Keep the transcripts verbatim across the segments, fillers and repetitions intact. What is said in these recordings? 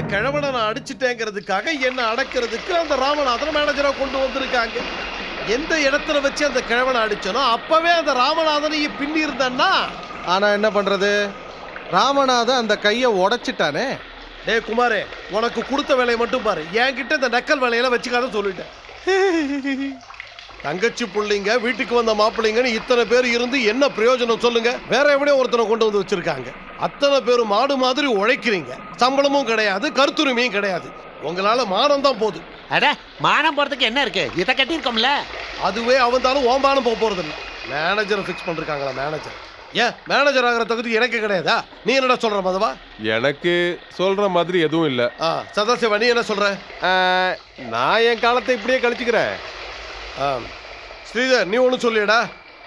கிழவனை நான் அடிச்சுட்டேங்கிறதுக்காக என்ன அடக்கிறதுக்கு அந்த ராமநாதன் மேனேஜரை கொண்டு வந்திருக்காங்க. எந்த இடத்துல வச்சு அந்த கிழவனை அடிச்சனோ அப்பவே அந்த ராமநாதனையும் பின்னி இருந்தான்னா. ஆனா என்ன பண்றது, ராமநாதன் அந்த கையை உடைச்சிட்டானே. டே குமாரே, உனக்கு கொடுத்த வேலையை மட்டும் பாரு, என்கிட்ட இந்த நக்கல் வேலையெல்லாம் வச்சுக்காத சொல்லிட்டேன். தங்கச்சி பிள்ளைங்க வீட்டுக்கு வந்த மாப்பிள்ளைங்கன்னு இத்தனை பேர் இருந்து என்ன பிரயோஜனம் சொல்லுங்க? வேற எப்படியோ ஒருத்தனை கொண்டு வந்து வச்சிருக்காங்க. அத்தனை பேரும் மாடு மாதிரி உழைக்கிறீங்க, சம்பளமும் கிடையாது, கருத்துரிமையும் கிடையாது. உங்களால மானம் தான் போகுது. அட மானம் போறதுக்கு என்ன இருக்கு, இதை கட்டியிருக்கோம்ல. அதுவே அவந்தாலும் ஓம்பானம் போக போறது இல்லை. மேனேஜரை ஃபிக்ஸ் பண்ணிருக்காங்களா? மேனேஜர் ஏன் மேனேஜர் ஆகிற தகுதி எனக்கு கிடையாதா? நீ என்னடா சொல்ற மதவா? எனக்கு சொல்ற மாதிரி எதுவும் இல்லை. சதாசிவா நீ என்ன சொல்ற? நான் என் காலத்தை இப்படியே கழிச்சுக்கிறேன். ஸ்ரீதர் நீ ஒண்ணு சொல்லியடா.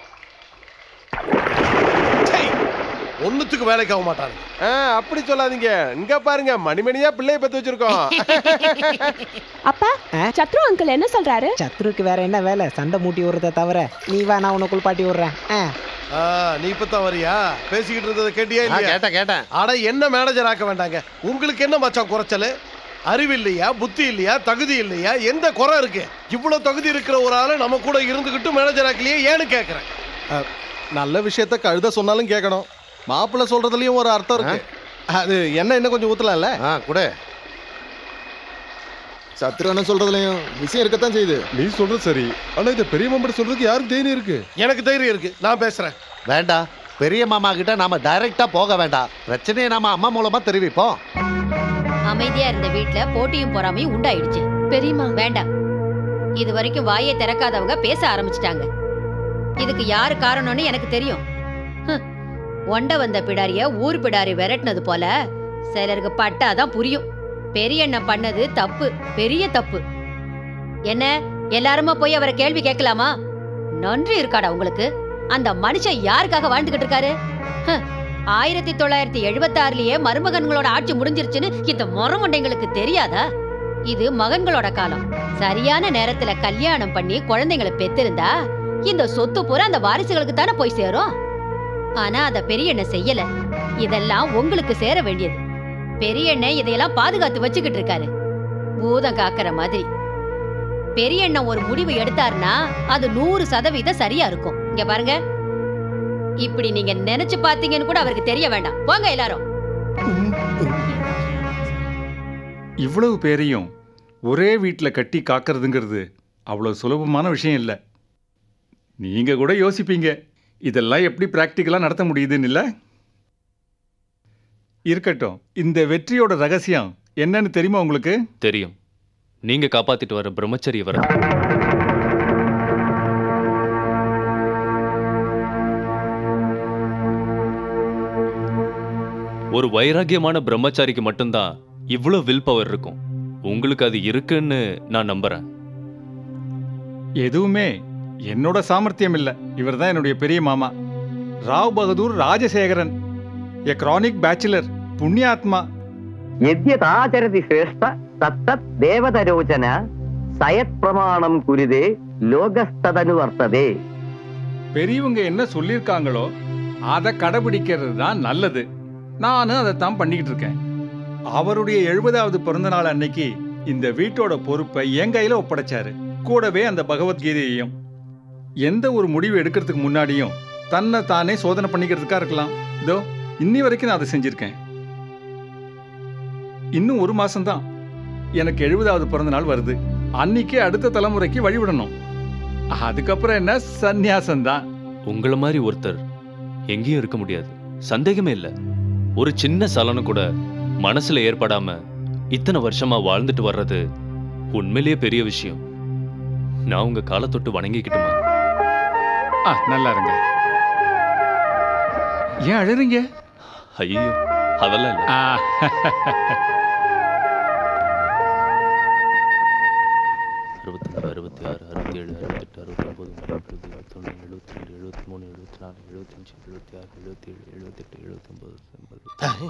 ஒண்ணுத்துக்கு வேலைக்கு ஆக மாட்டாங்க. அப்படி சொல்லாதீங்க. இங்க பாருங்க, மணிமணியா பிள்ளைய பத்து வச்சிருக்கோம். அப்பா, சத்ரு அங்கிள் என்ன சொல்றாரு? சத்ருக்கு வேற என்ன வேலை, சண்டை மூட்டி விடுறத தவிர. நீ வா, நான் உனக்குள் பாட்டி விடுறேன். நீ இப்பதான் வரியா? பேசிக்கிட்டு இருந்ததை கேட்டியா இல்லையா? கேட்டேன் கேட்டேன். ஆனா என்ன மேனேஜர் ஆக்க வேண்டாங்க. உங்களுக்கு என்ன மச்சான் குறைச்சல்? அறிவு இல்லையா, புத்தி இல்லையா, தகுதி இல்லையா? எந்த குறை இருக்கு? இவ்வளவு தகுதி இருக்கிற ஒரு ஆளை நம்ம கூட இருந்துகிட்டு மேனேஜர் ஆக்கலையே ஏன்னு கேட்கிறேன். நல்ல விஷயத்த கழுத சொன்னாலும் கேட்கணும். மாப்பிள்ளை சொல்றதுலயும் ஒரு அர்த்தம் இருக்கு. அது என்ன இன்னும் கொஞ்சம் ஊத்தலாம்ல? கூட சத்ரு என்ன சொல்றதுலயும் விஷயம் இருக்கத்தான் செய்யுது. நீ சொல்றது சரி, ஆனா இதை பெரிய மாமா சொல்றதுக்கு யாருக்கு தைரியம் இருக்கு? எனக்கு தைரியம் இருக்கு, நான் பேசுறேன். வேண்டாம், பெரிய மாமா கிட்ட நாம டைரக்டா போக வேண்டாம். பிரச்சனையை நாம அம்மா மூலமா தெரிவிப்போம். அமைதியா இருந்த வீட்டுல போட்டியும் பொறாமையும் உண்டாயிடுச்சு. பெரியமா வேண்டாம், இது வரைக்கும் வாயை திறக்காதவங்க பேச ஆரம்பிச்சிட்டாங்க. இதுக்கு யாரு காரணம்னு எனக்கு தெரியும். ஒண்ட வந்த பிடாரிய ஊர் பிடாரி விரட்டினது போல சிலருக்கு பட்டாதான் புரியும். பெரிய அண்ணன் பண்ணது தப்பு, பெரிய தப்பு. என்ன எல்லாருமா போய் அவரை கேள்வி கேட்கலாமா? நன்றி இருக்காடா உங்களுக்கு? அந்த மனுஷன் யாருக்காக வாழ்ந்துகிட்டு இருக்காரு? ஆயிரத்தி தொள்ளாயிரத்தி எழுபத்தி ஆறுலயே மருமகன்களோட ஆட்சி முடிஞ்சிருச்சுன்னு இந்த மொரமண்டைங்களுக்கு தெரியாதா? இது மகன்களோட காலம். சரியான நேரத்துல கல்யாணம் பண்ணி குழந்தைங்களை பெத்திருந்தா இந்த சொத்து பூரா அந்த வாரிசுகளுக்கு தானே போய் சேரும். ஆனா அத பெரியண்ண செய்யல. இதெல்லாம் உங்களுக்கு சேர வேண்டியது. பெரியண்ண இதையெல்லாம் பாதுகாத்து வச்சுக்கிட்டு இருக்காரு, பூதம் காக்கிற மாதிரி. பெரியண்ண ஒரு முடிவு எடுத்தாருன்னா அது நூறு சதவீதம் சரியா இருக்கும். இங்க பாருங்க, இப்படி நீங்க நினைச்சு பாத்தீங்கன்னு கூட அவருக்கு தெரிய வேண்டாம். போங்க எல்லாரும். இவ்வளவு பேரையும் ஒரே வீட்டில் கட்டி காக்கிறதுங்கிறது அவ்வளவு சுலபமான விஷயம் இல்லை. நீங்க கூட யோசிப்பீங்க, இதெல்லாம் எப்படி பிராக்டிக்கலாக நடத்த முடியுதுன்னு இல்லை? இருக்கட்டும், இந்த வெற்றியோட ரகசியம் என்னன்னு தெரியுமா உங்களுக்கு? தெரியும். நீங்க காப்பாத்திட்டு வர பிரம்மச்சரிய வர ஒரு வைராகியமான பிரம்மச்சாரிக்கு மட்டும்தான் இவ்வளவு வில் பவர் இருக்கும். உங்களுக்கு அது இருக்குன்னு நான் நம்புறேன். எதுவுமே என்னோட சாமர்த்தியம் இல்லை. இவர் தான் என்னுடைய பெரிய மாமா, Rao Bahadur Rajasekaran, a chronic bachelor, புண்ணியாத்மா. யத்யதாச்சரதி ஸ்ரேஷ்ட தத்தத் தேவதரோச்சன சயத் பிரமாணம் குருதே லோகஸ்ததனு வர்த்ததே. பெரியவங்க என்ன சொல்லியிருக்காங்களோ அதை கடைபிடிக்கிறது தான் நல்லது. நானும் அதைத்தான் பண்ணிக்கிட்டு இருக்கேன். அவருடைய எழுபதாவது பிறந்த நாள் அன்னைக்கு இந்த வீட்டோட பொறுப்பை என் கையில ஒப்படைச்சாரு. கூடவே அந்த பகவத்கீதையையும். எந்த ஒரு முடிவு எடுக்கிறதுக்கு முன்னாடியும் தன்னை தானே சோதனை பண்ணிக்கிறதுக்கா இருக்கலாம். இதோ இன்னி வரைக்கும் நான் அதை செஞ்சிருக்கேன். இன்னும் ஒரு மாசம்தான் எனக்கு எழுபதாவது பிறந்த நாள் வருது. அன்னைக்கு அடுத்த தலைமுறைக்கு வழிவிடணும். அதுக்கப்புறம் என்ன, சந்நியாசம்தான். உங்களை மாதிரி ஒருத்தர் எங்கேயும் இருக்க முடியாது, சந்தேகமே இல்லை. ஒரு சின்ன சலனம் கூட மனசுல ஏற்படாம இத்தனை வருஷமா வாழ்ந்துட்டு வர்றது உண்மையிலேயே பெரிய விஷயம். நான் உங்க காலை தொட்டு வணங்கிக்கிட்டுமா? ஆ, நல்லா இருங்க. ஏன் அழுறீங்க? ஐயோ, அதெல்லாம் இல்ல. அறுபத்தஞ்சு, அறுபத்தி ஆறு, அறுபத்தி ஏழு, அறுபத்தெட்டு, அறுபத்தொன்பது, அறுபது, எழுபத்தொன்னு, எழுபத்தி ரெண்டு, எழுபத்தி மூணு, எழுபத்தி நாலு, எழுபத்தஞ்சு, எழுபத்தி ஆறு, எழுபத்தி ஏழு, எழுபத்தெட்டு, எழுபத்தொன்பது, எண்பது.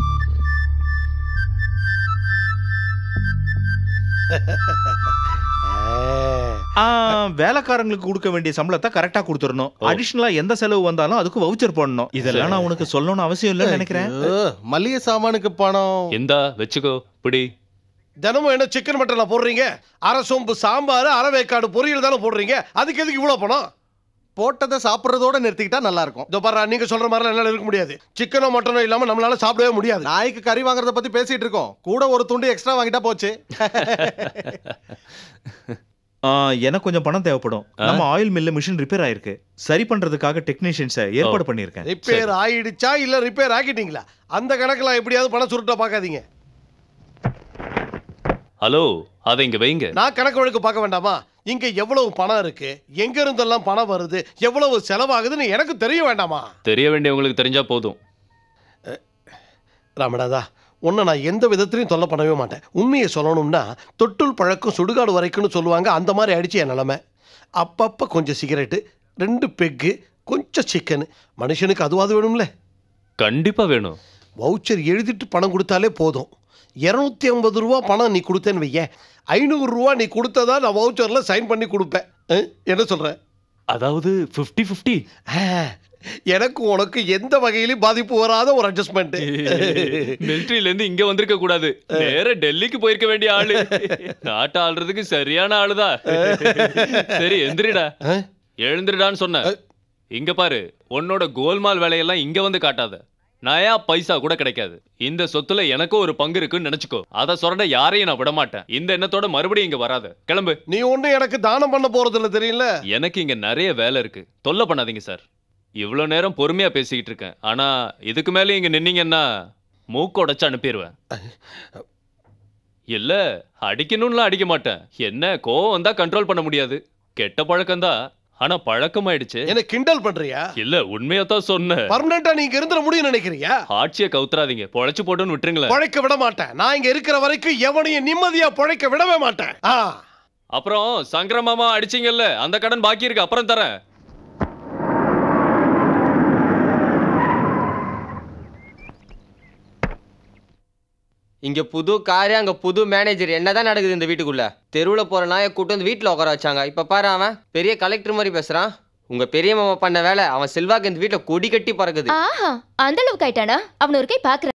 வேலைக்காரங்களுக்கு கொடுக்க வேண்டிய சம்பளத்தை கரெக்டா கொடுத்துடணும். அடிஷனலா எந்த செலவு வந்தாலும் அதுக்கு வவுச்சர் போடணும். இதெல்லாம் நான் உனக்கு சொல்லணும்னு அவசியம் இல்லைன்னு நினைக்கிறேன். மளிகை சாமானுக்கு பணம் எந்தா வச்சுக்கோ, பிடி. தினமும் என்ன சிக்கன் மட்டன்ல போடுறீங்க? அரை சொம்பு சாம்பார், அரை வேக்காடு பொரியல் தானே போடுறீங்க. அதுக்கு எதுக்கு இவ்வளவு பணம்? போட்டதை சாப்பிட்றதோட நிறுத்திக்கிட்டா நல்லா இருக்கும். இதோ பாரு, நீங்க சொல்ற மாதிரிலாம் என்னால இருக்க முடியாது. சிக்கனோ மட்டனோ இல்லாம நம்மளால சாப்பிடவே முடியாது. நாய்க்கு கறி வாங்குறத பத்தி பேசிட்டு இருக்கோம். கூட ஒரு துண்டு எக்ஸ்ட்ரா வாங்கிட்டா போச்சு. எனக்கு கொஞ்சம் பணம் தேவைப்படும். நம்ம ஆயில் மில்ல மிஷின் ரிப்பேர் ஆயிருக்கு. சரி பண்றதுக்காக டெக்னீஷியன்ஸை ஏற்பாடு பண்ணியிருக்கேன். ரிப்பேர் ஆயிடுச்சா இல்ல ரிப்பேர் ஆக்கிட்டீங்களா? அந்த கணக்குல எப்படியாவது பணம் சுருட்ட பார்க்காதீங்க. ஹலோ, அதை இங்க வைங்க. நான் கணக்கு வழக்கு பார்க்க வேண்டாமா? இங்க எவ்வளவு பணம் இருக்கு, எங்க இருந்தெல்லாம் பணம் வருது, எவ்வளவு செலவாகுதுன்னு எனக்கு தெரிய வேண்டாமா? தெரிய வேண்டியவங்களுக்கு தெரிஞ்சா போதும். ராமடாதா, உன்னை நான் எந்த விதத்திலையும் தொல்லை பண்ணவே மாட்டேன். உண்மையை சொல்லணும்னா தொட்டுள் பழக்கம் சுடுகாடு வரைக்கும்னு சொல்லுவாங்க. அந்த மாதிரி அடிச்சு என் நிலைமை. அப்பப்போ கொஞ்சம் சிகரெட்டு, ரெண்டு பெக்கு, கொஞ்சம் சிக்கன். மனுஷனுக்கு அதுவாது வேணும்ல? கண்டிப்பா வேணும். வவுச்சர் எழுதிட்டு பணம் கொடுத்தாலே போதும். இரநூத்தி ஐம்பது ரூபா பணம் நீ கொடுத்தேன்னு வைய, ஐநூறு ரூபா நீ கொடுத்ததா நான் வவுச்சரில் சைன் பண்ணி கொடுப்பேன். என்ன சொல்ற? அதாவது ஃபிஃப்டி ஃபிஃப்டி. எனக்கு உனக்கு எந்த வகையிலும் பாதிப்பு வராத ஒரு அட்ஜஸ்ட்மெண்ட். மிலிட்டரியில இருந்து இங்க வந்திருக்க கூடாது, நேர டெல்லிக்கு போயிருக்க வேண்டிய ஆளு. நாட்டை ஆள்றதுக்கு சரியான ஆளுதான். சரி எந்திரிடா. எழுந்திரிடான்னு சொன்ன. இங்க பாரு, உன்னோட கோல்மால் வேலையெல்லாம் இங்க வந்து காட்டாத. நயா பைசா கூட கிடைக்காது. இந்த சொத்துல எனக்கும் ஒரு பங்கு இருக்குன்னு நினைச்சுக்கோ. அதை சொரண்ட யாரையும் நான் விட மாட்டேன். இந்த எண்ணத்தோட மறுபடியும் இங்க வராத. கிளம்பு. நீ ஒண்ணு எனக்கு தானம் பண்ண போறது இல்ல, தெரியல? எனக்கு இங்க நிறைய வேலை இருக்கு. தொல்லை பண்ணாதீங்க சார். இவ்வளவு நேரம் பொறுமையா பேசிக்கிட்டு இருக்கேன். ஆனா இதுக்கு மேலே இங்க நின்னீங்கன்னா மூக்க உடைச்சு அனுப்பிடுவேன். இல்ல, அடிக்கணும்லாம் அடிக்க மாட்டேன். என்ன கோவம் வந்தா கண்ட்ரோல் பண்ண முடியாது. கெட்ட பழக்கம்தான், ஆனா பழக்கமாயிடுச்சு. என்ன கிண்டல் பண்றியா? இல்ல, உண்மையாதான் சொன்னேன். பர்மனண்டா நீங்க இருந்துட முடியும் நினைக்கிறியா? ஆட்சியை கவுத்துறாதீங்க, பொழைச்சு போட்டுன்னு விட்டுருங்களேன். பொழைக்க விட மாட்டேன். நான் இங்க இருக்கிற வரைக்கும் எவனையும் நிம்மதியா பொழைக்க விடவே மாட்டேன். அப்புறம் சங்கரமாமா அடிச்சீங்கல்ல, அந்த கடன் பாக்கி இருக்கு, அப்புறம் தரேன். இங்க புது காரு, அங்க புது மேனேஜர். என்னதான் நடக்குது இந்த வீட்டுக்குள்ள? தெருவுல போற நாயை கூட்டு வந்து வீட்டுல உட்கார வச்சாங்க. இப்ப பாரு, அவன் பெரிய கலெக்டர் மாதிரி பேசுறான். உங்க பெரிய மாமா பண்ண வேலை, அவன் செல்வாக்கு இந்த வீட்டுல கொடி கட்டி பறக்குது. ஆஹா, அந்த அளவுக்கு ஆயிட்டானா? அவன் ஒரு கை பாக்குற